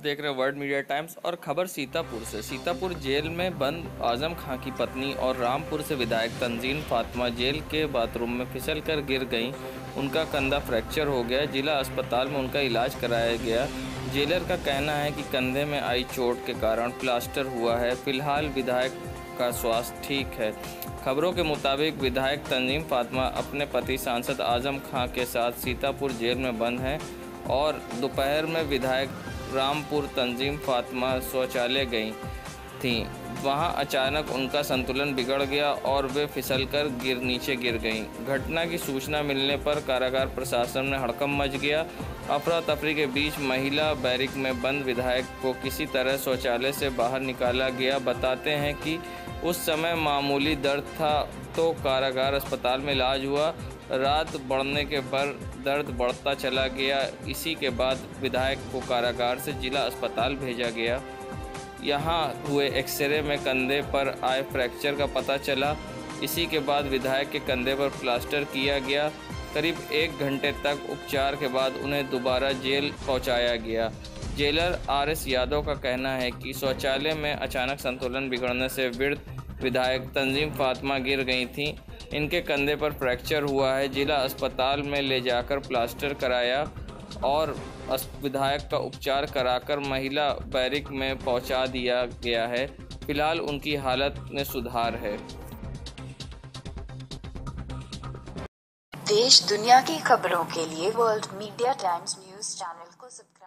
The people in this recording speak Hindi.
देख रहे हैं वर्ल्ड मीडिया टाइम्स और खबर सीतापुर से। सीतापुर जेल में बंद आजम खां की पत्नी और रामपुर से विधायक तंजीम फातिमा जेल के बाथरूम में फिसलकर गिर गईं। उनका कंधा फ्रैक्चर हो गया। जिला अस्पताल में उनका इलाज कराया गया। जेलर का कहना है कि कंधे में आई चोट के कारण प्लास्टर हुआ है। फिलहाल विधायक का स्वास्थ्य ठीक है। खबरों के मुताबिक विधायक तंजीम फातिमा अपने पति सांसद आजम खां के साथ सीतापुर जेल में बंद हैं और दोपहर में विधायक रामपुर तंजीम फातिमा शौचालय गई थीं। वहां अचानक उनका संतुलन बिगड़ गया और वे फिसलकर नीचे गिर गईं। घटना की सूचना मिलने पर कारागार प्रशासन में हड़कंप मच गया। अफरा तफरी के बीच महिला बैरिक में बंद विधायक को किसी तरह शौचालय से बाहर निकाला गया। बताते हैं कि उस समय मामूली दर्द था तो कारागार अस्पताल में इलाज हुआ। रात बढ़ने के पर दर्द बढ़ता चला गया। इसी के बाद विधायक को कारागार से जिला अस्पताल भेजा गया। यहाँ हुए एक्सरे में कंधे पर आए फ्रैक्चर का पता चला। इसी के बाद विधायक के कंधे पर प्लास्टर किया गया। करीब 1 घंटे तक उपचार के बाद उन्हें दोबारा जेल पहुँचाया गया। जेलर RS यादव का कहना है कि शौचालय में अचानक संतुलन बिगड़ने से वृद्ध विधायक तंजीम फातिमा गिर गई थीं। इनके कंधे पर फ्रैक्चर हुआ है। जिला अस्पताल में ले जाकर प्लास्टर कराया और विधायक का उपचार कराकर महिला बैरिक में पहुंचा दिया गया है। फिलहाल उनकी हालत में सुधार है। देश दुनिया की खबरों के लिए World Media Times news channel को सब्सक्राइब